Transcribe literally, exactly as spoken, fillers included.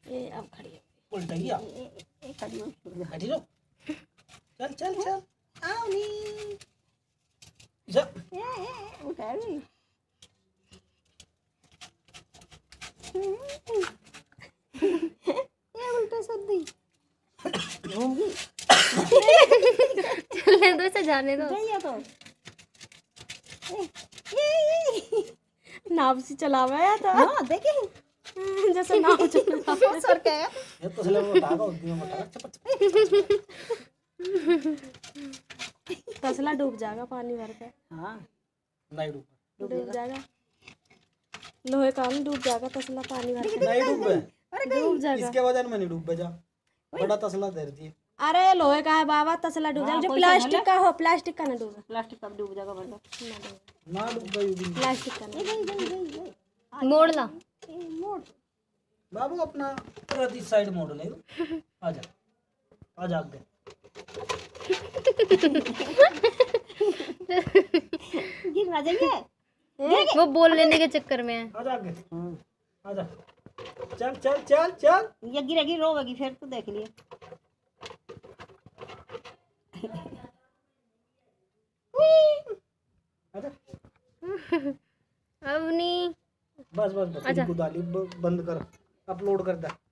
ये अब खड़ी हो उल्टा गया खड़ी हो बैठी लो चल चल चल आओ नी जा उठा ली ये उल्टा सदी घूम गई चलने दो इसे जाने दो गई तो ये नाव से चलावा है तो हां देखे जैसे नाव चलावा सर क्या ये तो चले वो उठा दो दियो उठा चप तसला डूब जाएगा पानी भर के। हां नहीं डूब डूब जाएगा लोहे का डूब जाएगा तसला पानी भर के। नहीं डूब डूब जाएगा इसके वजन में नहीं डूब जा बड़ा तसला दे दी अरे लोहे का है बाबा तसला डूब जाएगा। जो प्लास्टिक का हो प्लास्टिक का ना डूबे प्लास्टिक कब डूब जाएगा बंदा ना डूब गई भी प्लास्टिक का ना गई गई गई गई मोड़ ला मोड़ बाबू अपना प्रति साइड मोड़ ले आजा आजा आगे गिर ना जाइए वो बोल लेने के चक्कर में है। आजा आगे आजा चल चल चल चल ये गिरेगी रोवेगी फिर तो देख लिए आजा अब नहीं बस बस बस इनको डाली ब- बंद कर अपलोड कर दे